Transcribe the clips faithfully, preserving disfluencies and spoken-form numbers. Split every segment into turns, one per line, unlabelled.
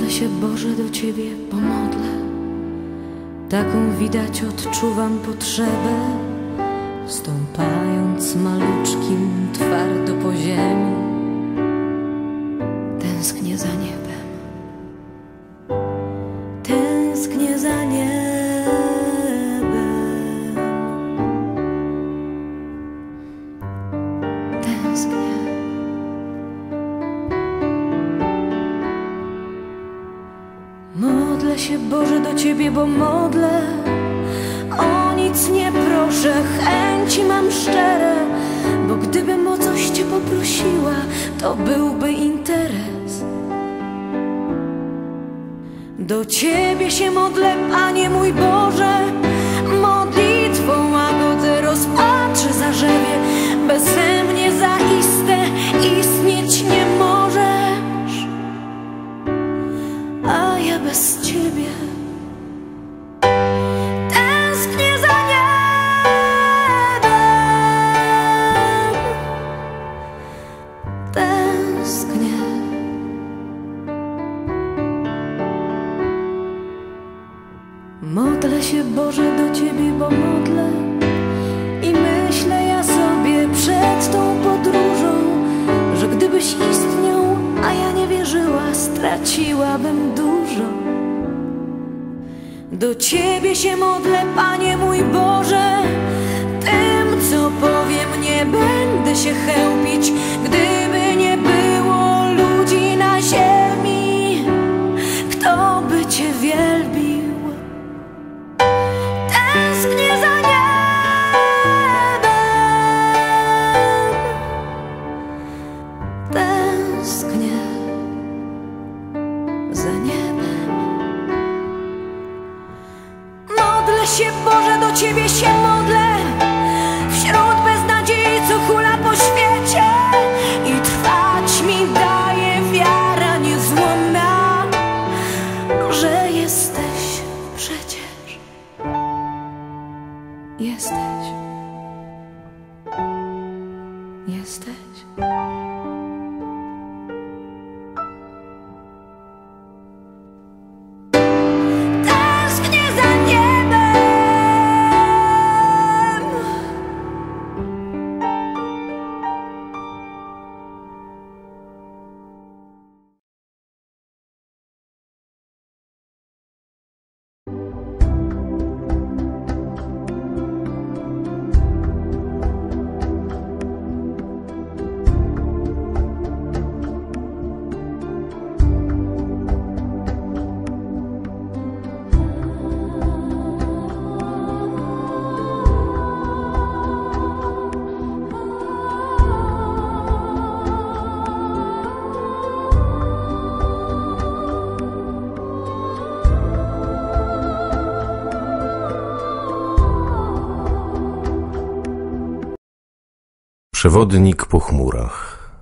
Modlę się, Boże, do Ciebie pomodlę. Taką widać odczuwam potrzebę, stąpając maluczkim twardo po ziemi. Tęsknię za niebem, tęsknię za niebem. Tęsknię. Modlę się, Boże, do Ciebie, bo modlę. O nic nie proszę, chęci mam szczere, bo gdybym o coś Cię poprosiła, to byłby interes. Do Ciebie się modlę, Panie mój Boże, modlitwą łagodę rozpaczy zarzewie. Beze mnie zaiste istnieć nie możesz, a ja bez Ciebie tęsknię za niebem. Tęsknię. Modlę się, Boże, do Ciebie, bo modlę i myślę ja sobie przed tą podróżą, że gdybyś istniał, a ja nie wierzyła, straciłabym dużo. Do Ciebie się modlę, Panie mój Boże, tym, co powiem, nie będę się chełpić. Gdyby nie było ludzi na ziemi, kto by Cię wielbił? Tęsknię za niebem. Tęsknię za niebem. Modlę się, Boże, do Ciebie się modlę, wśród beznadziei, co hula po świecie, i trwać mi daje wiara niezłomna, że jesteś przecież. Jesteś. Jesteś. Tęsknię za niebem.
Przewodnik po chmurach.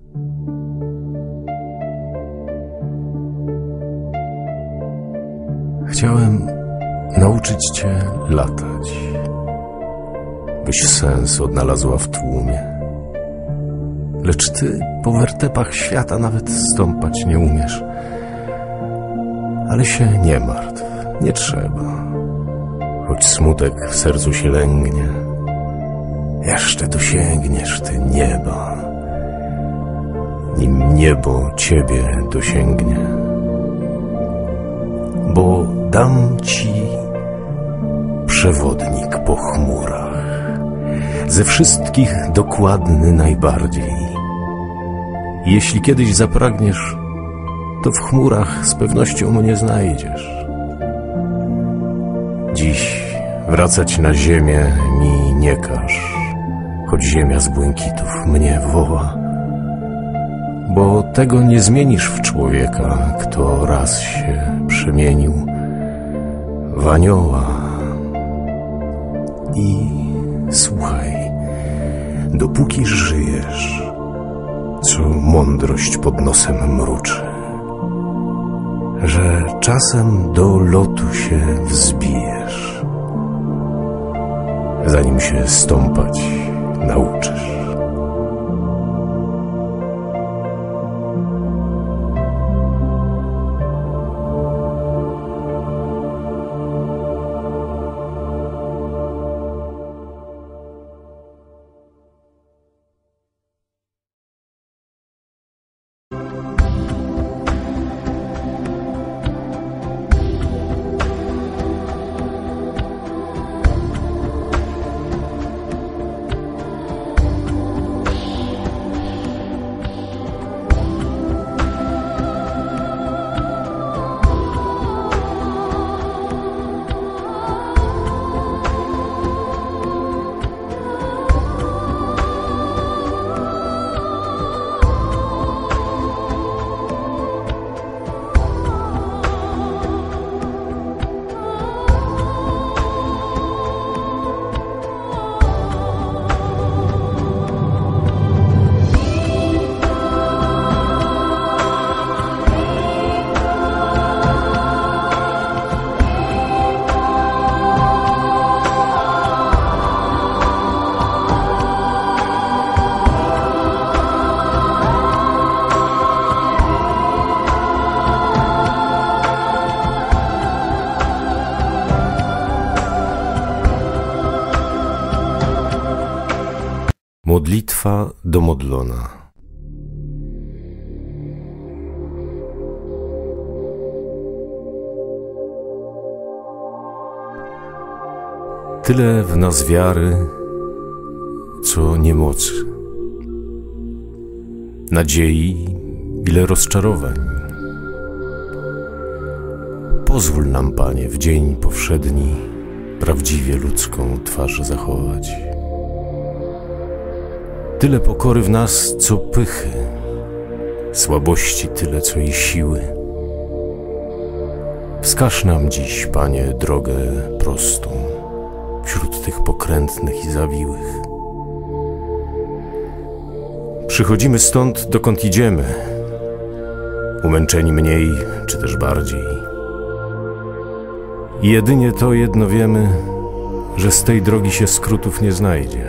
Chciałem nauczyć Cię latać, byś sens odnalazła w tłumie. Lecz Ty po wertepach świata nawet stąpać nie umiesz. Ale się nie martw, nie trzeba. Choć smutek w sercu się lęgnie, jeszcze dosięgniesz Ty nieba, nim niebo Ciebie dosięgnie. Bo dam Ci przewodnik po chmurach, ze wszystkich dokładny najbardziej. Jeśli kiedyś zapragniesz, to w chmurach z pewnością mnie znajdziesz. Dziś wracać na ziemię mi nie każ, choć ziemia z błękitów mnie woła, bo tego nie zmienisz w człowieka, kto raz się przemienił w anioła. I słuchaj, dopóki żyjesz, co mądrość pod nosem mruczy, że czasem do lotu się wzbijesz, zanim się stąpać nauczysz. Modlitwa domodlona. Tyle w nas wiary, co niemocy, nadziei, ile rozczarowań. Pozwól nam, Panie, w dzień powszedni prawdziwie ludzką twarz zachować. Tyle pokory w nas, co pychy, słabości tyle, co i siły. Wskaż nam dziś, Panie, drogę prostą wśród tych pokrętnych i zawiłych. Przychodzimy stąd, dokąd idziemy, umęczeni mniej czy też bardziej. I jedynie to jedno wiemy, że z tej drogi się skrótów nie znajdzie.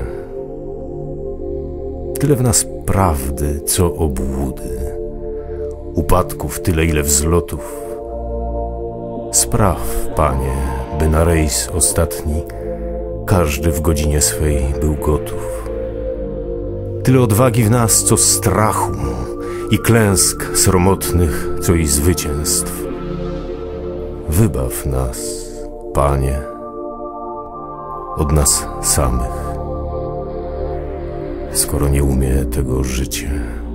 Tyle w nas prawdy, co obłudy, upadków tyle, ile wzlotów. Spraw, Panie, by na rejs ostatni każdy w godzinie swej był gotów. Tyle odwagi w nas, co strachu, i klęsk sromotnych, co i zwycięstw. Wybaw nas, Panie, od nas samych, skoro nie umie tego życie.